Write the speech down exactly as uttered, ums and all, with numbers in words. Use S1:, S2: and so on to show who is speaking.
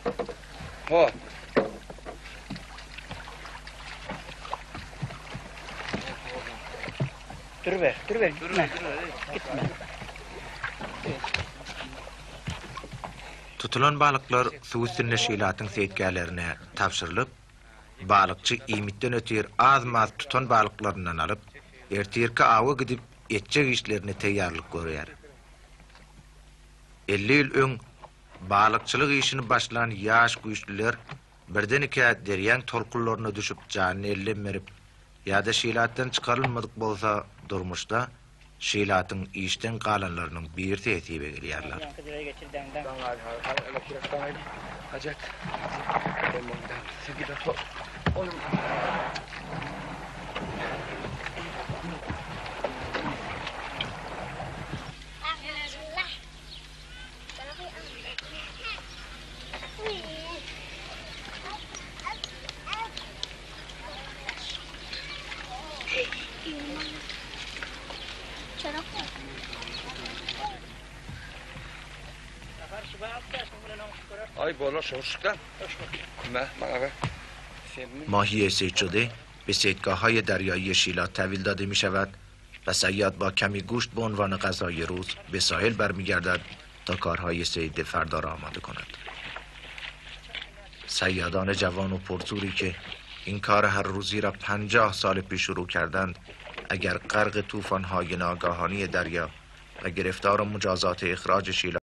S1: ها
S2: Dur ver, dur ver, gitme. Gitme.
S3: Tutulan balıklar su üstünde şilatın seyitkerlerine tapşırılıp, balıkçı imitten ötür az-maz tutan balıklarından alıp, ertirki ava gidip etçek işlerini teyyarlık görüyer. elli yıl öň balıkçılık işini başlayan yaş güýçliler birden iki derýäň tolkunlaryna düşüp janyny ellenmerip, ýa-da şilatdan çykarylmadyk bolsa durmuşda şilatyň işten galanlarynyň bir täsibe gelýärler.
S1: Hacet. Ay bola şoşkan. Ne? Bana ver.
S3: ماهی سیدشده به صیدگاه‌های دریایی شیلات تحویل داده می‌شود و صیاد با کمی گوشت به عنوان غذای روز به ساحل برمیگردد تا کارهای صید فردا را آماده کند. صیادان جوان و پرزوری که این کار هر روزی را پنجاه سال پیش شروع کردند، اگر غرق طوفان‌های ناگهانی دریا و گرفتار مجازات اخراج شیلات